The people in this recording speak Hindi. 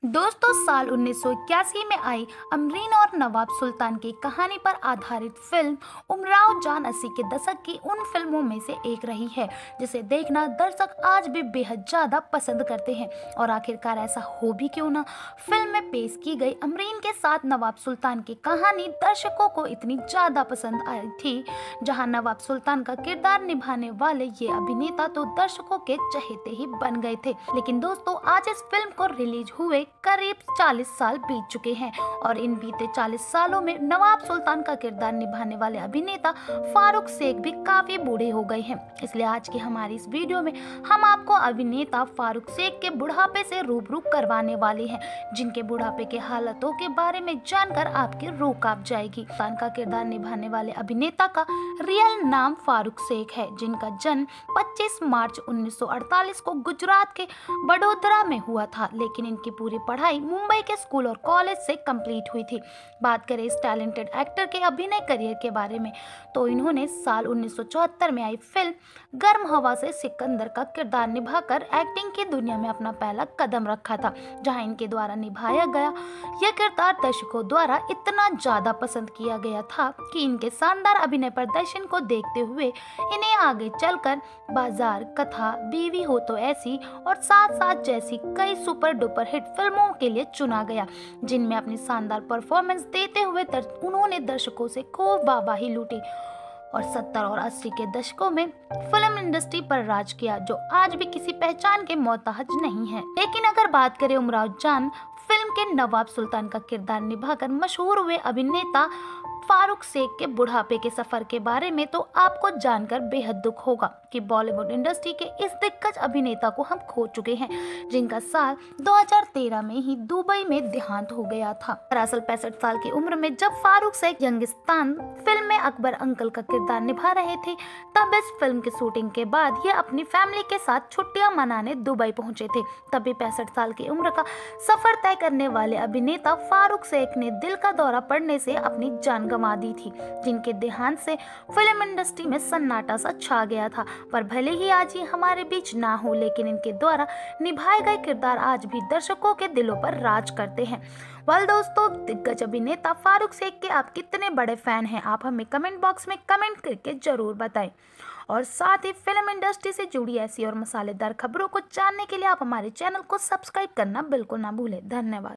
दोस्तों, साल 1981 में आई अमरीन और नवाब सुल्तान की कहानी पर आधारित फिल्म उमराव जान 80 के दशक की उन फिल्मों में से एक रही है जिसे देखना दर्शक आज भी बेहद ज्यादा पसंद करते हैं। और आखिरकार ऐसा हो भी क्यों ना, फिल्म में पेश की गई अमरीन के साथ नवाब सुल्तान की कहानी दर्शकों को इतनी ज्यादा पसंद आई थी। जहां नवाब सुल्तान का किरदार निभाने वाले ये अभिनेता तो दर्शकों के चहेते ही बन गए थे। लेकिन दोस्तों, आज इस फिल्म को रिलीज हुए करीब 40 साल बीत चुके हैं और इन बीते 40 सालों में नवाब सुल्तान का किरदार निभाने वाले अभिनेता फारूक शेख भी काफी बूढ़े हो गए हैं। इसलिए आज की हमारी इस वीडियो में हम आपको अभिनेता फारूक शेख के बुढ़ापे से रूबरू करवाने वाले हैं, जिनके बुढ़ापे के हालातों के बारे में जानकर आपकी रूह कांप जाएगी। सुल्तान का किरदार निभाने वाले अभिनेता का रियल नाम फारूक शेख है, जिनका जन्म 25 मार्च 1948 को गुजरात के बड़ोदरा में हुआ था। लेकिन इनकी पूरी पढ़ाई मुंबई के स्कूल और कॉलेज से कंप्लीट हुई थी। बात करें इस टैलेंटेड एक्टर के अभिनय करियर के बारे में, तो इन्होंने साल 1974 में आई फिल्म गर्म हवा से सिकंदर का किरदार निभाकर एक्टिंग की दुनिया में अपना पहला कदम रखा था, जहां इनके द्वारा निभाया गया यह किरदार दर्शकों द्वारा इतना ज्यादा पसंद किया गया था कि इनके शानदार अभिनय प्रदर्शन को देखते हुए इन्हें आगे चलकर बाजार, कथा, बीवी हो तो ऐसी और साथ साथ जैसी कई सुपर डुपर हिट फिल्मों के लिए चुना गया, जिनमें अपनी शानदार परफॉर्मेंस देते हुए उन्होंने दर्शकों से खूब वाहवाही लूटी और 70 और 80 के दशकों में फिल्म इंडस्ट्री पर राज किया, जो आज भी किसी पहचान के मोहताज नहीं है। लेकिन अगर बात करें उमराव जान फिल्म के नवाब सुल्तान का किरदार निभाकर मशहूर हुए अभिनेता फारूक शेख के बुढ़ापे के सफर के बारे में, तो आपको जानकर बेहद दुख होगा कि बॉलीवुड इंडस्ट्री के इस दिग्गज अभिनेता को हम खो चुके हैं, जिनका साल 2013 में ही दुबई में देहांत हो गया था। दरअसल 65 साल की उम्र में जब फारूक शेख यंगिस्तान फिल्म में अकबर अंकल का किरदार निभा रहे थे, तब इस फिल्म की शूटिंग के बाद ये अपनी फैमिली के साथ छुट्टियां मनाने दुबई पहुंचे थे। तभी 65 साल की उम्र का सफर तय करने वाले अभिनेता फारूक शेख ने दिल का दौरा पड़ने से अपनी जान गंवा दी थी, जिनके देहांत से फिल्म इंडस्ट्री में सन्नाटा सा छा गया था। पर भले ही आज ये हमारे बीच ना हो, लेकिन इनके द्वारा निभाए गए किरदार आज भी दर्शकों के दिलों पर राज करते हैं। वेल दोस्तों, दिग्गज अभिनेता फारूक शेख के आप कितने बड़े फैन हैं, आप हमें कमेंट बॉक्स में कमेंट करके जरूर बताएं। और साथ ही फिल्म इंडस्ट्री से जुड़ी ऐसी और मसालेदार खबरों को जानने के लिए आप हमारे चैनल को सब्सक्राइब करना बिल्कुल ना भूलें। धन्यवाद।